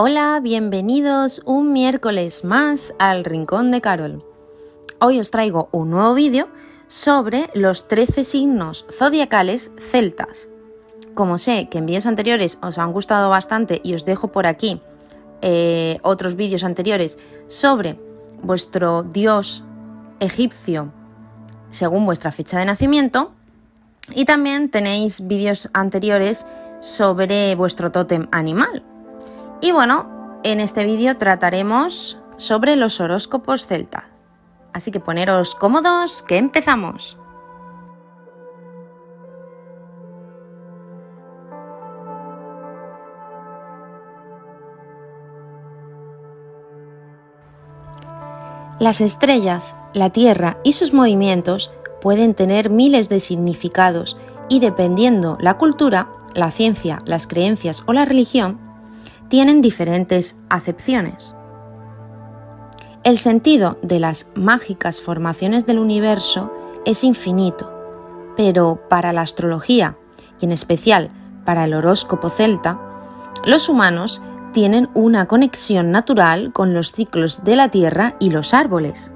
Hola, bienvenidos un miércoles más al Rincón de Carol. Hoy os traigo un nuevo vídeo sobre los 13 signos zodiacales celtas. Como sé que en vídeos anteriores os han gustado bastante y os dejo por aquí otros vídeos anteriores sobre vuestro dios egipcio según vuestra fecha de nacimiento, y también tenéis vídeos anteriores sobre vuestro tótem animal. Y bueno, en este vídeo trataremos sobre los horóscopos celtas. Así que poneros cómodos, que empezamos. Las estrellas, la Tierra y sus movimientos pueden tener miles de significados y dependiendo la cultura, la ciencia, las creencias o la religión, tienen diferentes acepciones. El sentido de las mágicas formaciones del universo es infinito, pero para la astrología, y en especial para el horóscopo celta, los humanos tienen una conexión natural con los ciclos de la Tierra y los árboles.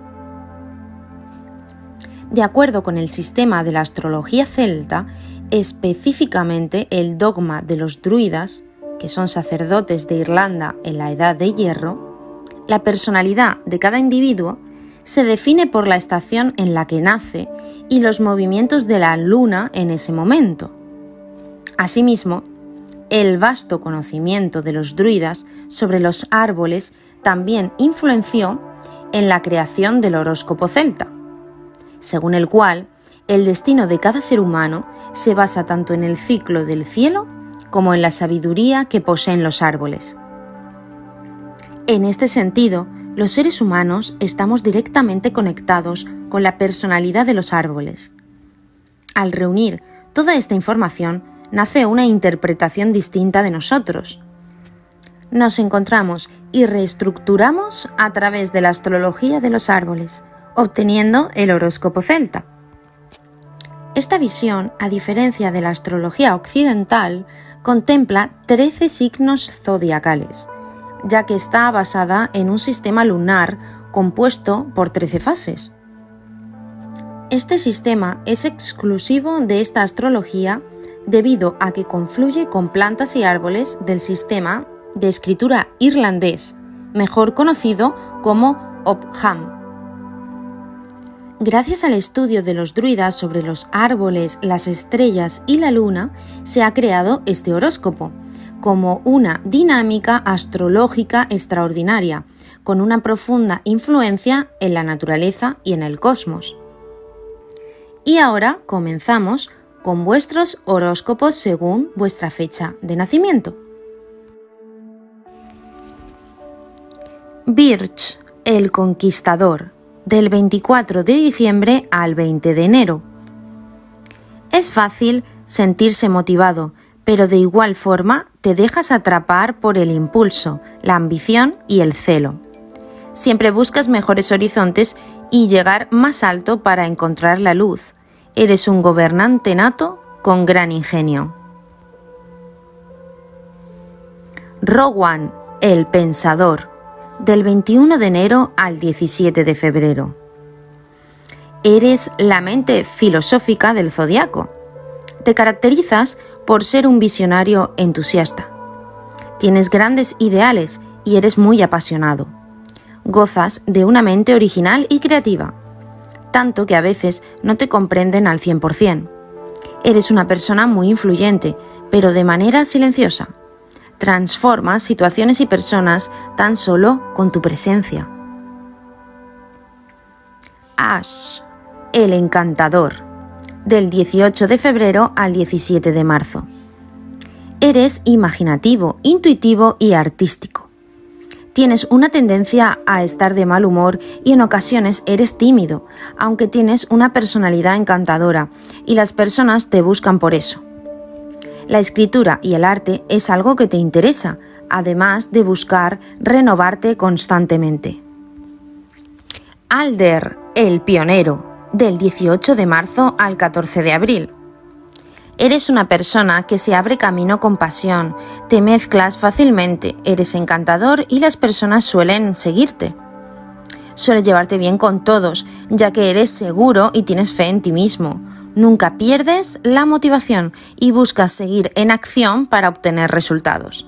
De acuerdo con el sistema de la astrología celta, específicamente el dogma de los druidas, que son sacerdotes de Irlanda en la Edad de Hierro, la personalidad de cada individuo se define por la estación en la que nace y los movimientos de la luna en ese momento. Asimismo, el vasto conocimiento de los druidas sobre los árboles también influenció en la creación del horóscopo celta, según el cual el destino de cada ser humano se basa tanto en el ciclo del cielo como en la sabiduría que poseen los árboles. En este sentido, los seres humanos estamos directamente conectados con la personalidad de los árboles. Al reunir toda esta información, nace una interpretación distinta de nosotros. Nos encontramos y reestructuramos a través de la astrología de los árboles, obteniendo el horóscopo celta. Esta visión, a diferencia de la astrología occidental, contempla 13 signos zodiacales, ya que está basada en un sistema lunar compuesto por 13 fases. Este sistema es exclusivo de esta astrología debido a que confluye con plantas y árboles del sistema de escritura irlandés, mejor conocido como Ogham. Gracias al estudio de los druidas sobre los árboles, las estrellas y la luna, se ha creado este horóscopo como una dinámica astrológica extraordinaria, con una profunda influencia en la naturaleza y en el cosmos. Y ahora comenzamos con vuestros horóscopos según vuestra fecha de nacimiento. Birch, el conquistador, del 24 de diciembre al 20 de enero. Es fácil sentirse motivado, pero de igual forma te dejas atrapar por el impulso, la ambición y el celo. Siempre buscas mejores horizontes y llegar más alto para encontrar la luz. Eres un gobernante nato con gran ingenio. Rowan, el pensador, del 21 de enero al 17 de febrero. Eres la mente filosófica del zodiaco. Te caracterizas por ser un visionario entusiasta. Tienes grandes ideales y eres muy apasionado. Gozas de una mente original y creativa, tanto que a veces no te comprenden al 100%. Eres una persona muy influyente, pero de manera silenciosa. Transformas situaciones y personas tan solo con tu presencia. Ash, el encantador, del 18 de febrero al 17 de marzo. Eres imaginativo, intuitivo y artístico. Tienes una tendencia a estar de mal humor y en ocasiones eres tímido, aunque tienes una personalidad encantadora y las personas te buscan por eso. La escritura y el arte es algo que te interesa, además de buscar renovarte constantemente. Alder, el pionero, del 18 de marzo al 14 de abril. Eres una persona que se abre camino con pasión, te mezclas fácilmente, eres encantador y las personas suelen seguirte. Sueles llevarte bien con todos, ya que eres seguro y tienes fe en ti mismo. Nunca pierdes la motivación y buscas seguir en acción para obtener resultados.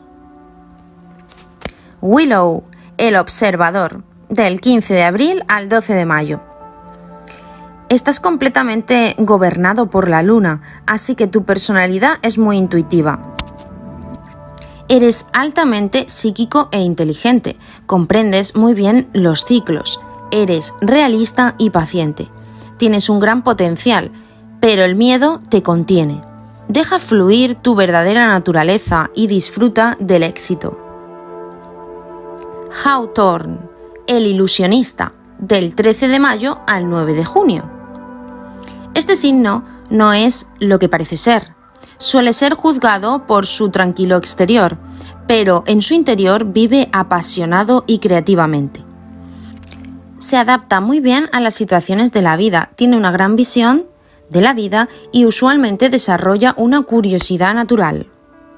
Willow, el observador, del 15 de abril al 12 de mayo. Estás completamente gobernado por la luna, así que tu personalidad es muy intuitiva. Eres altamente psíquico e inteligente, comprendes muy bien los ciclos, eres realista y paciente. Tienes un gran potencial, pero el miedo te contiene. Deja fluir tu verdadera naturaleza y disfruta del éxito. Hawthorne, el ilusionista, del 13 de mayo al 9 de junio. Este signo no es lo que parece ser. Suele ser juzgado por su tranquilo exterior, pero en su interior vive apasionado y creativamente. Se adapta muy bien a las situaciones de la vida, tiene una gran visión de la vida y usualmente desarrolla una curiosidad natural.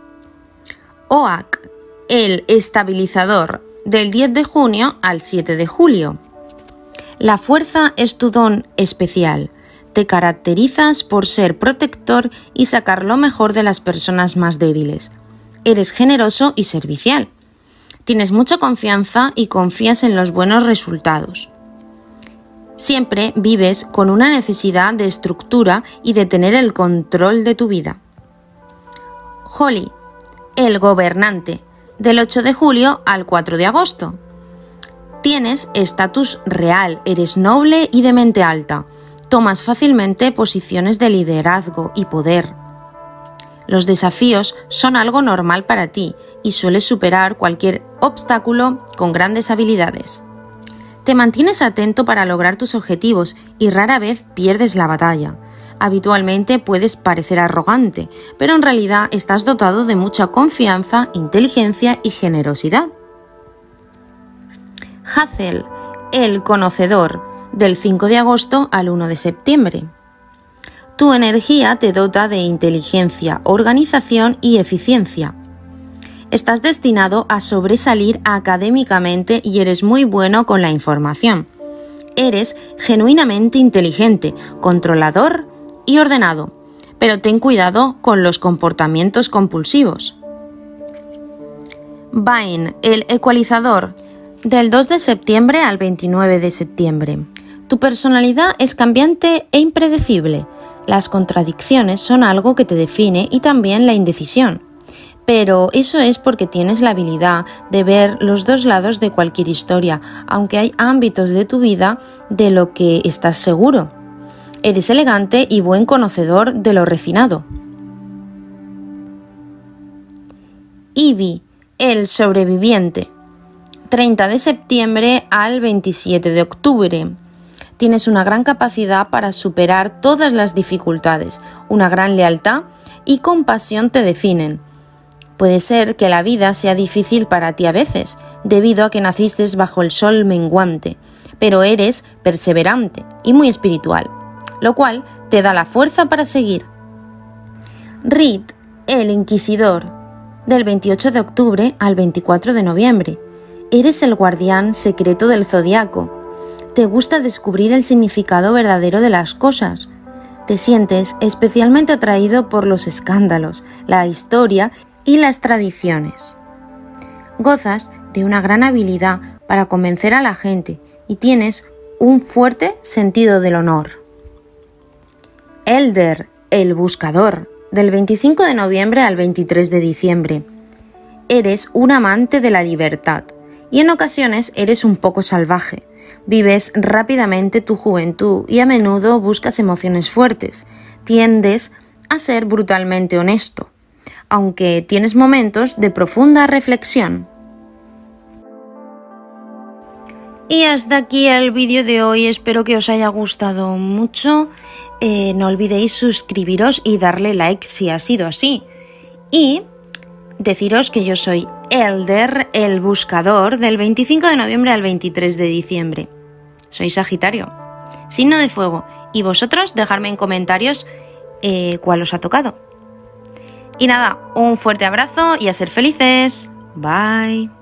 Oak, el estabilizador, del 10 de junio al 7 de julio. La fuerza es tu don especial. Te caracterizas por ser protector y sacar lo mejor de las personas más débiles. Eres generoso y servicial. Tienes mucha confianza y confías en los buenos resultados. Siempre vives con una necesidad de estructura y de tener el control de tu vida. Holly, el gobernante, del 8 de julio al 4 de agosto. Tienes estatus real, eres noble y de mente alta. Tomas fácilmente posiciones de liderazgo y poder. Los desafíos son algo normal para ti y sueles superar cualquier obstáculo con grandes habilidades. Te mantienes atento para lograr tus objetivos y rara vez pierdes la batalla. Habitualmente puedes parecer arrogante, pero en realidad estás dotado de mucha confianza, inteligencia y generosidad. Hazel, el conocedor, del 5 de agosto al 1 de septiembre. Tu energía te dota de inteligencia, organización y eficiencia. Estás destinado a sobresalir académicamente y eres muy bueno con la información. Eres genuinamente inteligente, controlador y ordenado, pero ten cuidado con los comportamientos compulsivos. Vine, el ecualizador, del 2 de septiembre al 29 de septiembre. Tu personalidad es cambiante e impredecible. Las contradicciones son algo que te define y también la indecisión. Pero eso es porque tienes la habilidad de ver los dos lados de cualquier historia, aunque hay ámbitos de tu vida de lo que estás seguro. Eres elegante y buen conocedor de lo refinado. Ivy, el sobreviviente, 30 de septiembre al 27 de octubre. Tienes una gran capacidad para superar todas las dificultades, una gran lealtad y compasión te definen. Puede ser que la vida sea difícil para ti a veces, debido a que naciste bajo el sol menguante, pero eres perseverante y muy espiritual, lo cual te da la fuerza para seguir. Reed, el inquisidor, del 28 de octubre al 24 de noviembre. Eres el guardián secreto del zodiaco. Te gusta descubrir el significado verdadero de las cosas. Te sientes especialmente atraído por los escándalos, la historia y las tradiciones. Gozas de una gran habilidad para convencer a la gente y tienes un fuerte sentido del honor. Elder, el buscador, del 25 de noviembre al 23 de diciembre. Eres un amante de la libertad y en ocasiones eres un poco salvaje. Vives rápidamente tu juventud y a menudo buscas emociones fuertes. Tiendes a ser brutalmente honesto, aunque tienes momentos de profunda reflexión. Y hasta aquí el vídeo de hoy, espero que os haya gustado mucho. No olvidéis suscribiros y darle like si ha sido así. Y deciros que yo soy Elder, el buscador, del 25 de noviembre al 23 de diciembre. Soy Sagitario, signo de fuego. Y vosotros dejadme en comentarios cuál os ha tocado. Y nada, un fuerte abrazo y a ser felices. Bye.